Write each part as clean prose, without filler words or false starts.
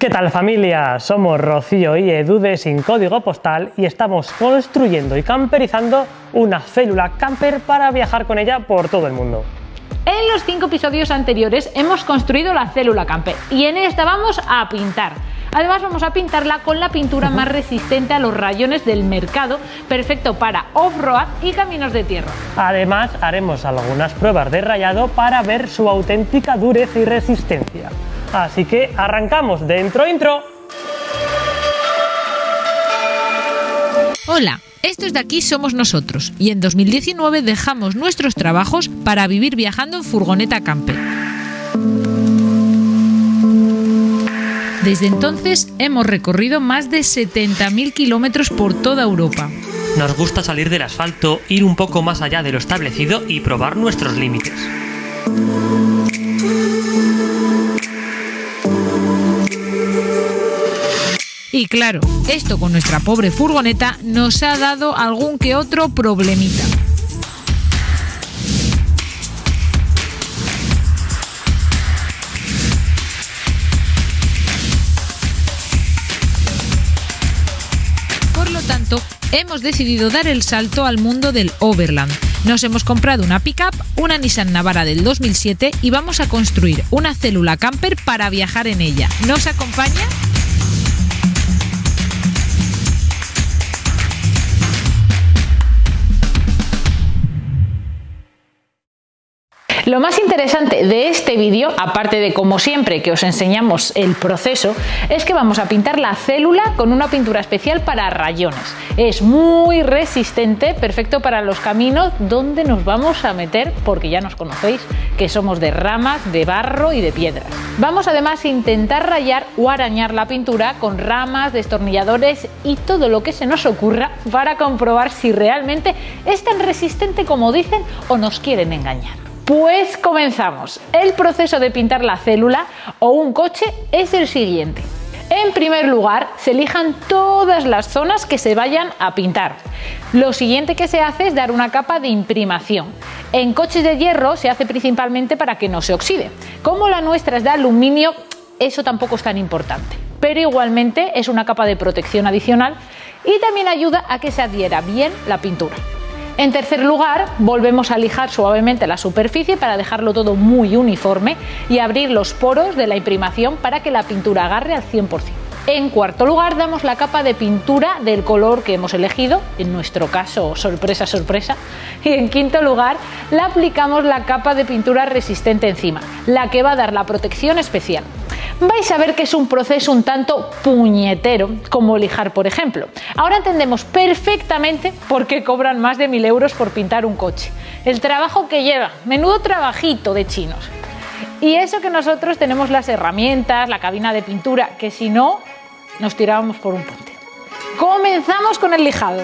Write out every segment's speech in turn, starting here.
¿Qué tal, familia? Somos Rocío y Edu de Sin Código Postal y estamos construyendo y camperizando una célula camper para viajar con ella por todo el mundo. En los 5 episodios anteriores hemos construido la célula camper y en esta vamos a pintar. Además vamos a pintarla con la pintura más resistente a los rayones del mercado, perfecto para off-road y caminos de tierra. Además haremos algunas pruebas de rayado para ver su auténtica dureza y resistencia. Así que arrancamos, dentro intro. Hola, estos de aquí somos nosotros y en 2019 dejamos nuestros trabajos para vivir viajando en furgoneta camper. Desde entonces hemos recorrido más de 70.000 kilómetros por toda Europa. Nos gusta salir del asfalto, ir un poco más allá de lo establecido y probar nuestros límites. Y claro, esto con nuestra pobre furgoneta nos ha dado algún que otro problemita. Por lo tanto, hemos decidido dar el salto al mundo del Overland. Nos hemos comprado una pickup, una Nissan Navara del 2007 y vamos a construir una célula camper para viajar en ella. ¿Nos acompaña? Lo más interesante de este vídeo, aparte de como siempre que os enseñamos el proceso, es que vamos a pintar la célula con una pintura especial para rayones. Es muy resistente, perfecto para los caminos donde nos vamos a meter, porque ya nos conocéis que somos de ramas, de barro y de piedras. Vamos además a intentar rayar o arañar la pintura con ramas, destornilladores y todo lo que se nos ocurra para comprobar si realmente es tan resistente como dicen o nos quieren engañar. Pues comenzamos. El proceso de pintar la célula o un coche es el siguiente. En primer lugar, se elijan todas las zonas que se vayan a pintar. Lo siguiente que se hace es dar una capa de imprimación. En coches de hierro se hace principalmente para que no se oxide. Como la nuestra es de aluminio, eso tampoco es tan importante. Pero igualmente es una capa de protección adicional y también ayuda a que se adhiera bien la pintura. En tercer lugar, volvemos a lijar suavemente la superficie para dejarlo todo muy uniforme y abrir los poros de la imprimación para que la pintura agarre al 100%. En cuarto lugar, damos la capa de pintura del color que hemos elegido, en nuestro caso, sorpresa, sorpresa. Y en quinto lugar, le aplicamos la capa de pintura resistente encima, la que va a dar la protección especial. Vais a ver que es un proceso un tanto puñetero, como lijar, por ejemplo. Ahora entendemos perfectamente por qué cobran más de 1.000 euros por pintar un coche. El trabajo que lleva, menudo trabajito de chinos. Y eso que nosotros tenemos las herramientas, la cabina de pintura, que si no, nos tirábamos por un puente. Comenzamos con el lijado.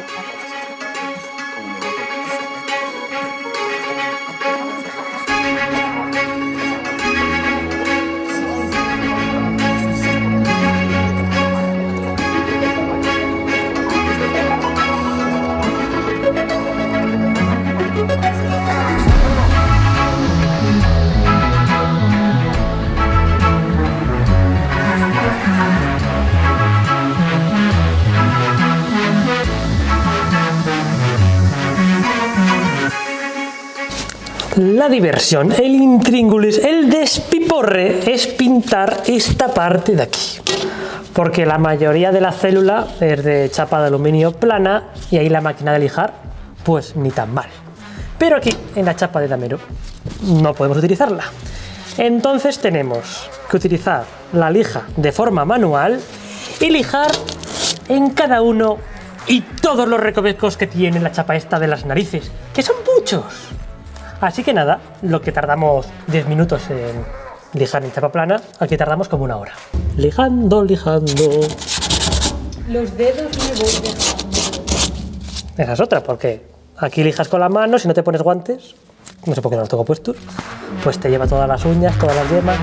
La diversión, el intríngulis, el despiporre es pintar esta parte de aquí. Porque la mayoría de la célula es de chapa de aluminio plana y ahí la máquina de lijar, pues ni tan mal. Pero aquí, en la chapa de damero, no podemos utilizarla. Entonces tenemos que utilizar la lija de forma manual y lijar en cada uno y todos los recovecos que tiene la chapa esta de las narices, que son muchos. Así que nada, lo que tardamos 10 minutos en lijar en chapa plana, aquí tardamos como 1 hora. Lijando, lijando. Los dedos me voy dejando. Esa es otra, porque aquí lijas con la mano, si no te pones guantes, no sé por qué no los tengo puestos, pues te lleva todas las uñas, todas las yemas.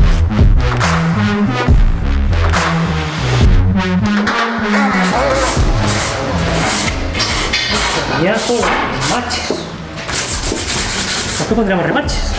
Remaches. ¿Por qué pondríamos remaches?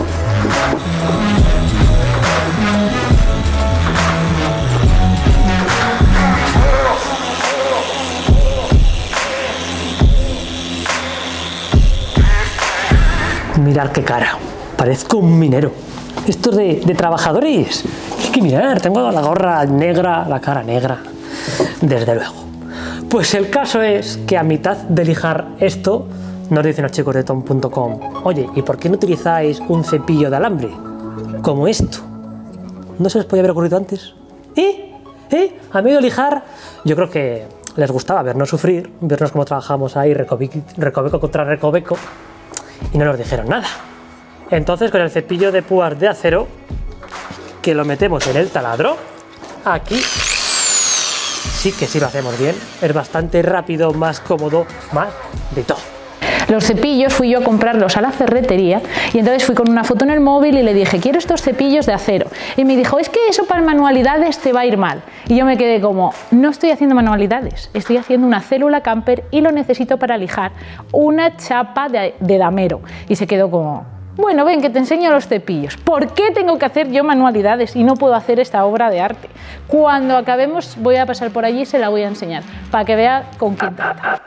Mirad qué cara, parezco un minero. Esto es de trabajadores. Es que mirar, tengo la gorra negra, la cara negra, desde luego. Pues el caso es que a mitad de lijar esto, nos dicen los chicos de tom.com, oye, ¿y por qué no utilizáis un cepillo de alambre? Como esto. ¿No se les podía haber ocurrido antes? A mí de lijar, yo creo que les gustaba vernos sufrir, vernos cómo trabajamos ahí recoveco contra recoveco, y no nos dijeron nada. Entonces con el cepillo de púas de acero, que lo metemos en el taladro, aquí sí que sí lo hacemos bien, es bastante rápido, más cómodo, más de todo. Los cepillos fui yo a comprarlos a la ferretería y entonces fui con una foto en el móvil y le dije, quiero estos cepillos de acero. Y me dijo, es que eso para manualidades te va a ir mal. Y yo me quedé como, no estoy haciendo manualidades, estoy haciendo una célula camper y lo necesito para lijar una chapa de damero. Y se quedó como, bueno, ven que te enseño los cepillos. ¿Por qué tengo que hacer yo manualidades y no puedo hacer esta obra de arte? Cuando acabemos voy a pasar por allí y se la voy a enseñar para que vea con quién trata.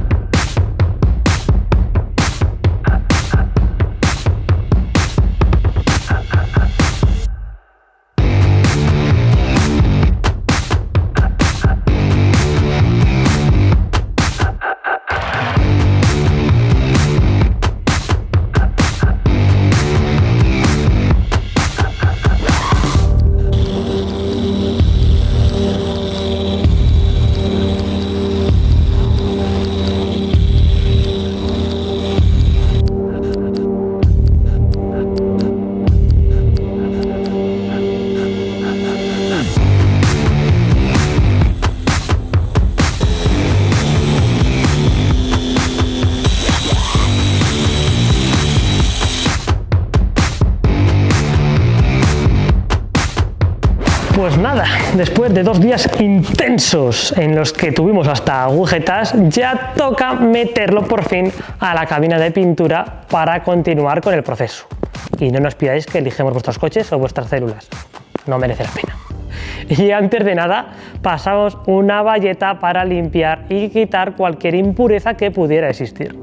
Pues nada, después de 2 días intensos en los que tuvimos hasta agujetas, ya toca meterlo por fin a la cabina de pintura para continuar con el proceso. Y no nos pidáis que elijamos vuestros coches o vuestras células, no merece la pena. Y antes de nada, pasamos una bayeta para limpiar y quitar cualquier impureza que pudiera existir.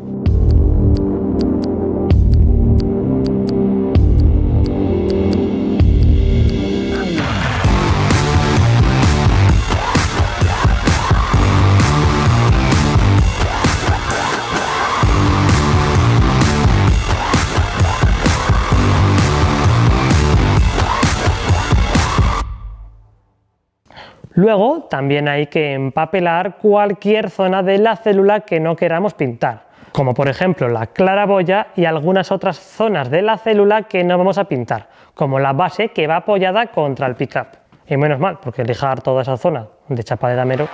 Luego también hay que empapelar cualquier zona de la célula que no queramos pintar, como por ejemplo la claraboya y algunas otras zonas de la célula que no vamos a pintar, como la base que va apoyada contra el pickup. Y menos mal, porque lijar toda esa zona de chapa de damero.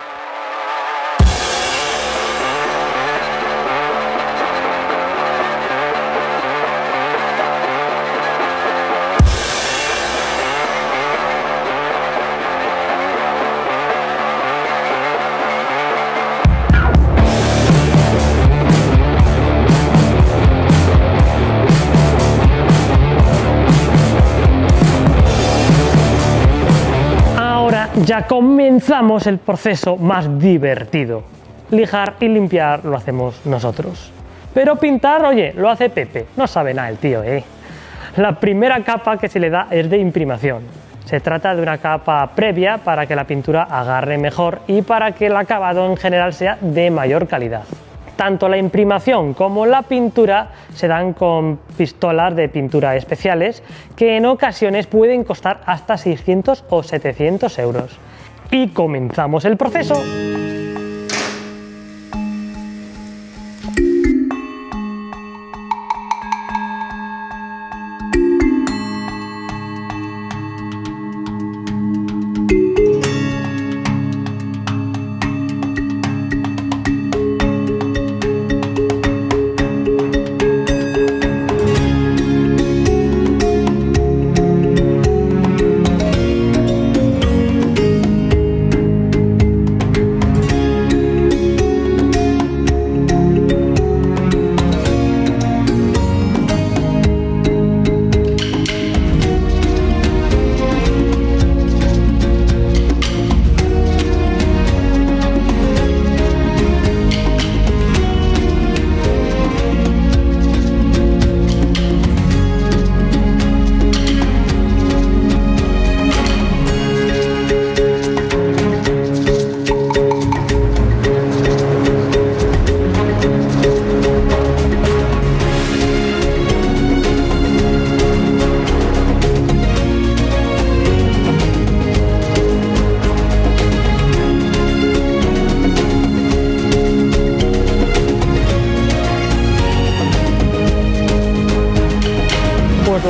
Ya comenzamos el proceso más divertido. Lijar y limpiar lo hacemos nosotros. Pero pintar, oye, lo hace Pepe. No sabe nada el tío, ¿eh? La primera capa que se le da es de imprimación. Se trata de una capa previa para que la pintura agarre mejor y para que el acabado en general sea de mayor calidad. Tanto la imprimación como la pintura se dan con pistolas de pintura especiales que en ocasiones pueden costar hasta 600 o 700 euros. Y comenzamos el proceso.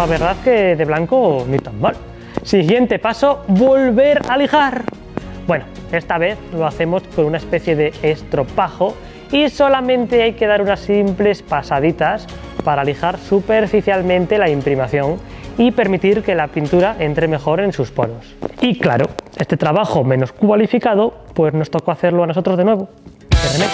la verdad que de blanco ni tan mal. Siguiente paso, volver a lijar. Bueno, esta vez lo hacemos con una especie de estropajo y solamente hay que dar unas simples pasaditas para lijar superficialmente la imprimación y permitir que la pintura entre mejor en sus poros. Y claro, este trabajo menos cualificado, pues nos tocó hacerlo a nosotros de nuevo. ¿Qué remedio?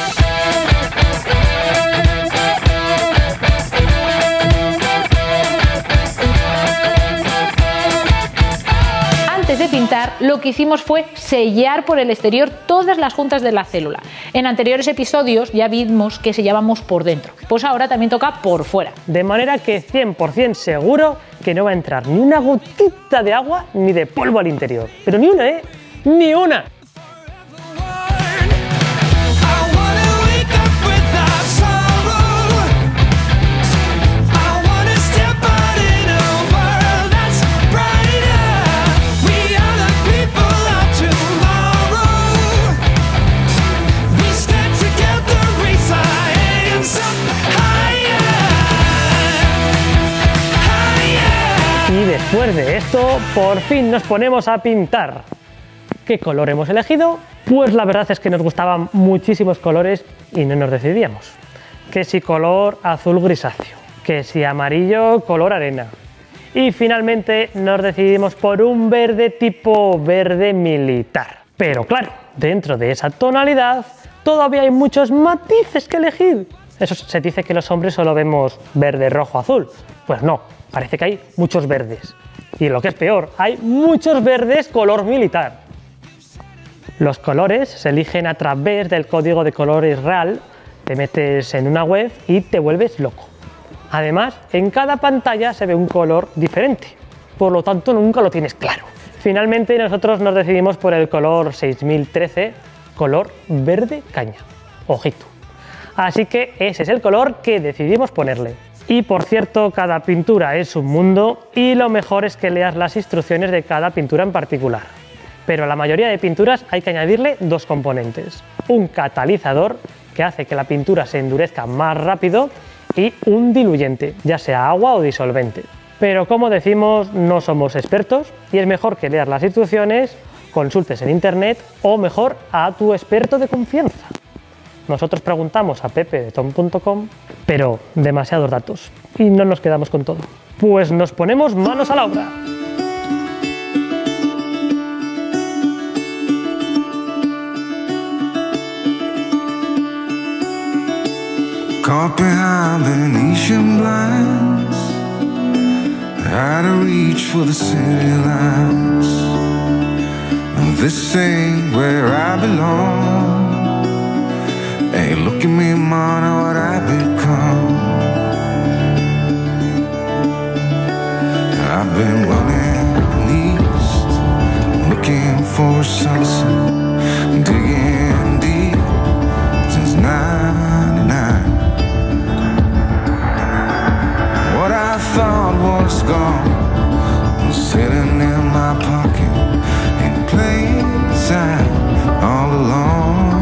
Antes de pintar, lo que hicimos fue sellar por el exterior todas las juntas de la célula. En anteriores episodios ya vimos que sellábamos por dentro, pues ahora también toca por fuera. De manera que 100% seguro que no va a entrar ni una gotita de agua ni de polvo al interior. Pero ni una, ¿eh? ¡Ni una! Y después de esto, por fin nos ponemos a pintar. ¿Qué color hemos elegido? Pues la verdad es que nos gustaban muchísimos colores y no nos decidíamos. Que si color azul grisáceo, que si amarillo color arena. Y finalmente nos decidimos por un verde tipo verde militar. Pero claro, dentro de esa tonalidad todavía hay muchos matices que elegir. Eso se dice que los hombres solo vemos verde, rojo, azul. Pues no. Parece que hay muchos verdes. Y lo que es peor, hay muchos verdes color militar. Los colores se eligen a través del código de colores real. Te metes en una web y te vuelves loco. Además, en cada pantalla se ve un color diferente. Por lo tanto, nunca lo tienes claro. Finalmente, nosotros nos decidimos por el color 6013, color verde caña. Ojito. Así que ese es el color que decidimos ponerle. Y por cierto, cada pintura es un mundo y lo mejor es que leas las instrucciones de cada pintura en particular. Pero a la mayoría de pinturas hay que añadirle dos componentes. Un catalizador, que hace que la pintura se endurezca más rápido, y un diluyente, ya sea agua o disolvente. Pero como decimos, no somos expertos y es mejor que leas las instrucciones, consultes en internet o mejor a tu experto de confianza. Nosotros preguntamos a Pepe de tom.com, pero demasiados datos y no nos quedamos con todo. Pues nos ponemos manos a la obra. Caught behind Venetian blinds, out of reach for the city lights. This ain't where I belong. Hey, look at me, man, what I've become. I've been running east, looking for a sunset, digging deep since '99. What I thought was gone was sitting in my pocket in plain sight all along.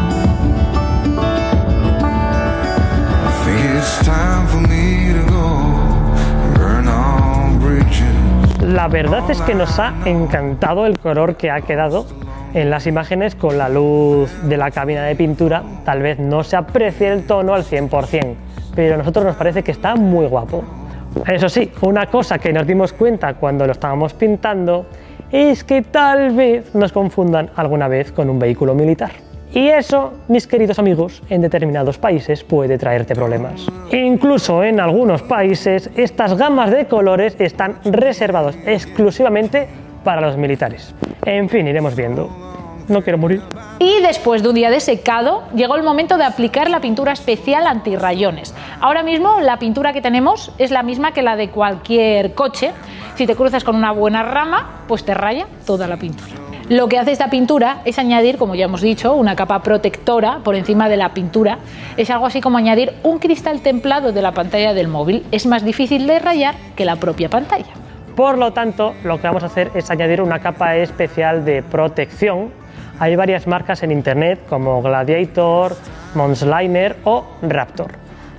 La verdad es que nos ha encantado el color que ha quedado en las imágenes con la luz de la cabina de pintura. Tal vez no se aprecie el tono al 100%, pero a nosotros nos parece que está muy guapo. Eso sí, una cosa que nos dimos cuenta cuando lo estábamos pintando es que tal vez nos confundan alguna vez con un vehículo militar. Y eso, mis queridos amigos, en determinados países puede traerte problemas. Incluso en algunos países, estas gamas de colores están reservados exclusivamente para los militares. En fin, iremos viendo. No quiero morir. Y después de un día de secado, llegó el momento de aplicar la pintura especial antirrayones. Ahora mismo la pintura que tenemos es la misma que la de cualquier coche. Si te cruzas con una buena rama, pues te raya toda la pintura. Lo que hace esta pintura es añadir, como ya hemos dicho, una capa protectora por encima de la pintura. Es algo así como añadir un cristal templado de la pantalla del móvil. Es más difícil de rayar que la propia pantalla. Por lo tanto, lo que vamos a hacer es añadir una capa especial de protección. Hay varias marcas en internet como Gladiator, Monsliner o Raptor.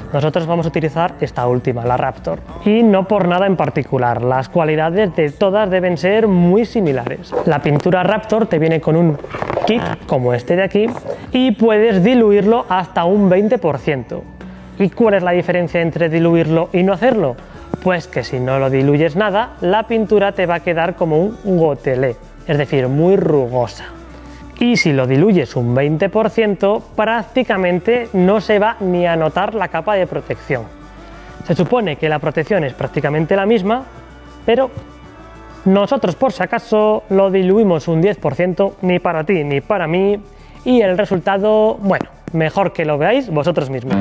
nosotros vamos a utilizar esta última, la Raptor. Y no por nada en particular, las cualidades de todas deben ser muy similares. La pintura Raptor te viene con un kit como este de aquí y puedes diluirlo hasta un 20%. ¿Y cuál es la diferencia entre diluirlo y no hacerlo? Pues que si no lo diluyes nada, la pintura te va a quedar como un gotelé, es decir, muy rugosa. Y si lo diluyes un 20%, prácticamente no se va ni a notar la capa de protección. Se supone que la protección es prácticamente la misma, pero nosotros por si acaso lo diluimos un 10%, ni para ti ni para mí, y el resultado, bueno, mejor que lo veáis vosotros mismos.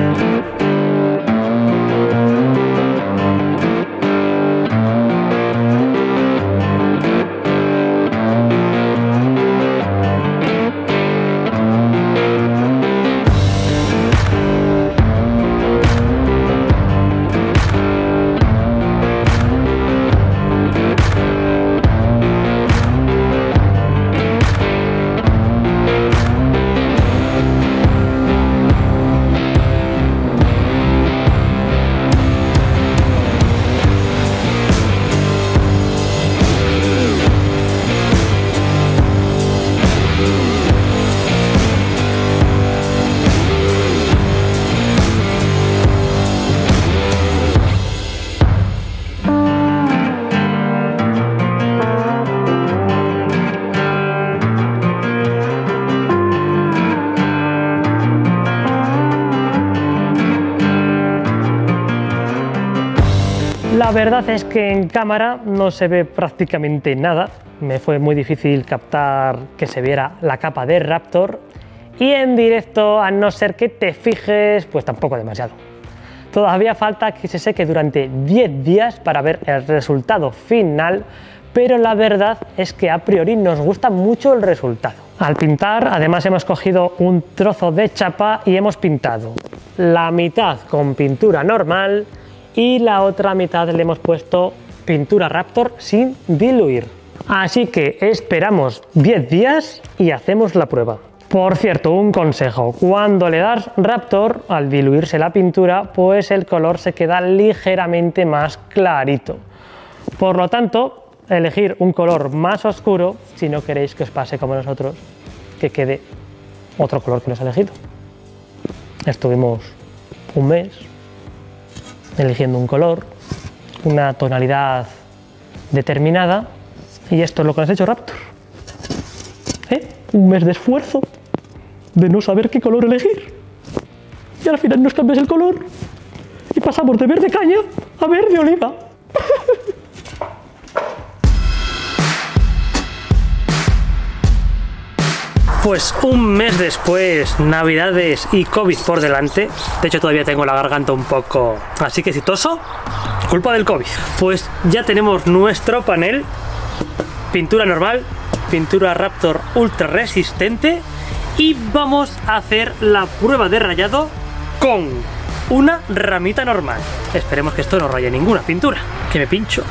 La verdad es que en cámara no se ve prácticamente nada, me fue muy difícil captar que se viera la capa de Raptor y en directo, a no ser que te fijes, pues tampoco demasiado. Todavía falta que se seque durante 10 días para ver el resultado final, pero la verdad es que a priori nos gusta mucho el resultado. Al pintar, además hemos cogido un trozo de chapa y hemos pintado la mitad con pintura normal y la otra mitad le hemos puesto pintura Raptor sin diluir. Así que esperamos 10 días y hacemos la prueba. Por cierto, un consejo, cuando le das Raptor, al diluirse la pintura, pues el color se queda ligeramente más clarito. Por lo tanto, elegir un color más oscuro si no queréis que os pase como nosotros, que quede otro color que no os he elegido. Estuvimos un mes eligiendo un color, una tonalidad determinada, y esto es lo que nos ha hecho Raptor. Un mes de esfuerzo de no saber qué color elegir, y al final nos cambias el color y pasamos de verde caña a verde oliva. Pues un mes después, Navidades y COVID por delante, de hecho todavía tengo la garganta un poco así que si toso, culpa del COVID. Pues ya tenemos nuestro panel, pintura normal, pintura Raptor ultra resistente, y vamos a hacer la prueba de rayado con una ramita normal. Esperemos que esto no raye ninguna pintura, que me pincho.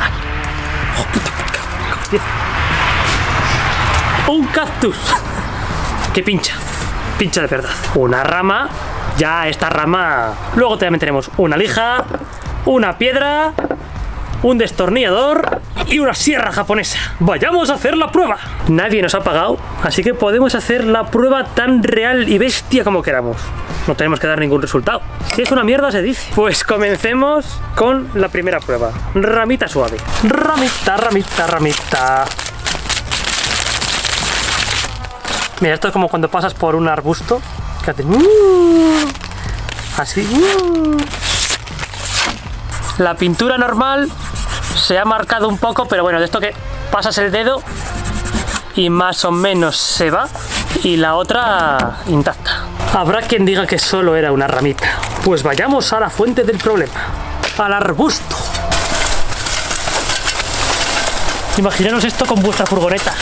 Un cactus que pincha de verdad. Una rama, ya esta rama. Luego también tenemos una lija, una piedra, un destornillador y una sierra japonesa. Vayamos a hacer la prueba. Nadie nos ha pagado, así que podemos hacer la prueba tan real y bestia como queramos. No tenemos que dar ningún resultado. Si es una mierda se dice. Pues comencemos con la primera prueba. Ramita suave. Ramita, ramita, ramita. Mira, esto es como cuando pasas por un arbusto que hace así. La pintura normal se ha marcado un poco, pero bueno, de esto que pasas el dedo y más o menos se va, y la otra intacta. Habrá quien diga que solo era una ramita. Pues vayamos a la fuente del problema, al arbusto. Imaginaros esto con vuestra furgoneta.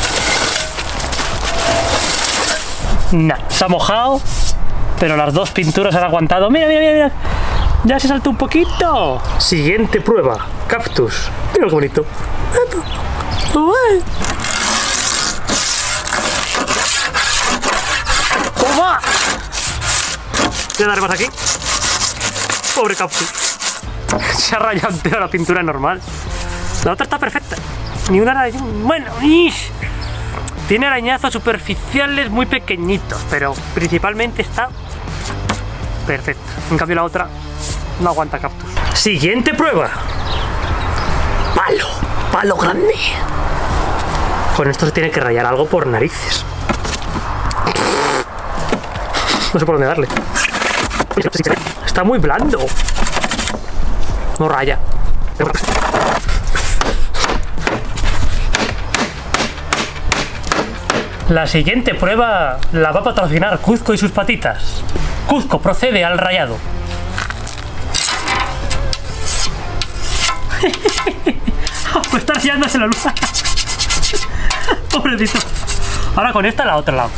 Nah, se ha mojado, pero las dos pinturas han aguantado. Mira, mira, mira, mira. Ya se saltó un poquito. Siguiente prueba, cactus. Mira qué bonito. ¡Toma! Voy a dar más aquí. Pobre Cactus. Se ha rayado entera la pintura normal. La otra está perfecta. Ni una arañón. Bueno, tiene arañazos superficiales muy pequeñitos, pero principalmente está perfecta. En cambio la otra no aguanta Cactus. Siguiente prueba. Palo grande. Con esto se tiene que rayar algo por narices. No sé por dónde darle. Está muy blando. No raya. La siguiente prueba la va a patrocinar Cuzco y sus patitas. Cuzco procede al rayado. Pues está rayándose la luz. Pobrecito. Ahora con esta la otra lado.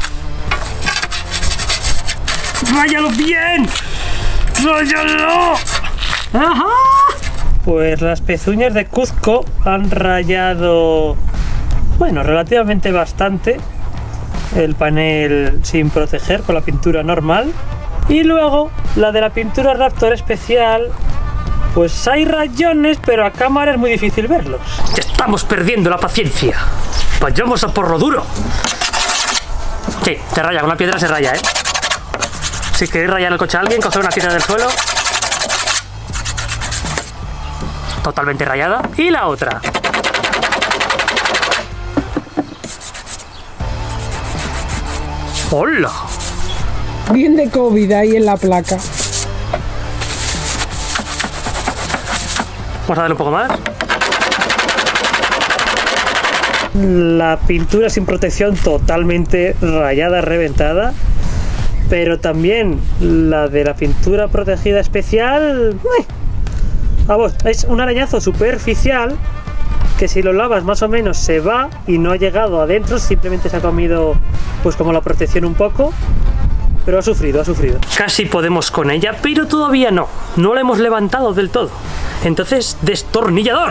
¡Ráyalo bien! ¡Ráyalo! ¡Ajá! Pues las pezuñas de Cuzco han rayado, bueno, relativamente bastante el panel sin proteger con la pintura normal. Y luego la de la pintura Raptor especial, pues hay rayones, pero a cámara es muy difícil verlos. Ya estamos perdiendo la paciencia. Vayamos a por lo duro. Sí, se raya, con una piedra se raya, ¿eh? Si queréis rayar el coche a alguien, coger una piedra del suelo. Totalmente rayada. Y la otra. ¡Hola! Bien de COVID ahí en la placa. Vamos a darle un poco más. La pintura sin protección totalmente rayada, reventada. Pero también la de la pintura protegida especial, vamos, es un arañazo superficial que si lo lavas más o menos se va y no ha llegado adentro, simplemente se ha comido pues como la protección un poco, pero ha sufrido. Casi podemos con ella, pero todavía no la hemos levantado del todo. Entonces, destornillador.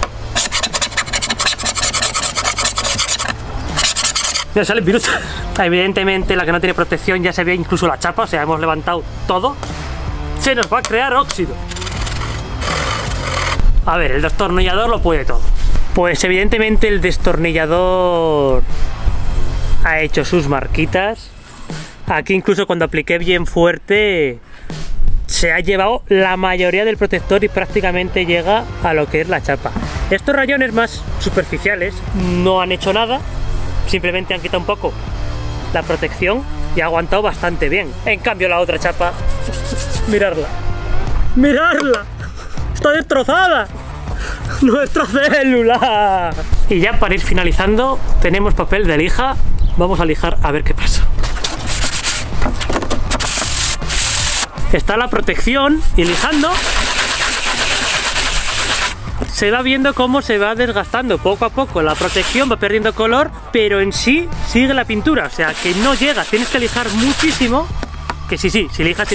Mira, sale el virus. Evidentemente la que no tiene protección ya se ve incluso la chapa, o sea, hemos levantado todo. Se nos va a crear óxido. A ver, el destornillador lo puede todo. Pues evidentemente el destornillador ha hecho sus marquitas. Aquí incluso cuando apliqué bien fuerte se ha llevado la mayoría del protector y prácticamente llega a lo que es la chapa. Estos rayones más superficiales no han hecho nada, simplemente han quitado un poco la protección y ha aguantado bastante bien. En cambio la otra chapa, miradla, está destrozada, nuestra célula. Y ya para ir finalizando tenemos papel de lija, vamos a lijar a ver qué pasa. Está la protección y lijando se va viendo cómo se va desgastando poco a poco. La protección va perdiendo color, pero en sí sigue la pintura, o sea que no llega, tienes que lijar muchísimo. Que sí, si lijas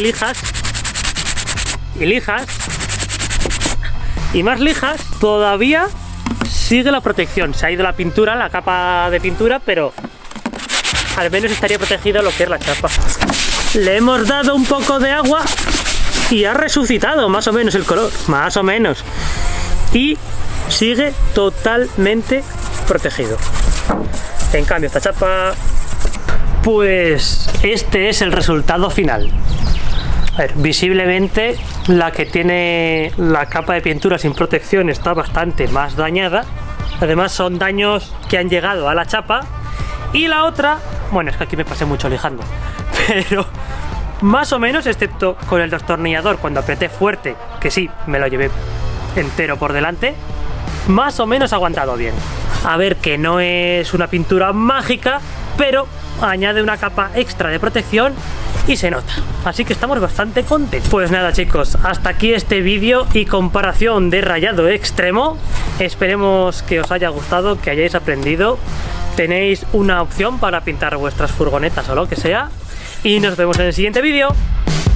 y más lijas, todavía sigue la protección. Se ha ido la pintura, la capa de pintura, pero al menos estaría protegido lo que es la chapa. Le hemos dado un poco de agua y ha resucitado más o menos el color, más o menos. Y sigue totalmente protegido. En cambio esta chapa, pues este es el resultado final. A ver, visiblemente la que tiene la capa de pintura sin protección está bastante más dañada. Además son daños que han llegado a la chapa. Y la otra, bueno, es que aquí me pasé mucho lijando, pero más o menos, excepto con el destornillador cuando apreté fuerte, que sí, me lo llevé entero por delante, más o menos ha aguantado bien. A ver, que no es una pintura mágica, pero añade una capa extra de protección y se nota, así que estamos bastante contentos. Pues nada chicos, hasta aquí este vídeo y comparación de rayado extremo. Esperemos que os haya gustado, que hayáis aprendido. Tenéis una opción para pintar vuestras furgonetas o lo que sea, y nos vemos en el siguiente vídeo.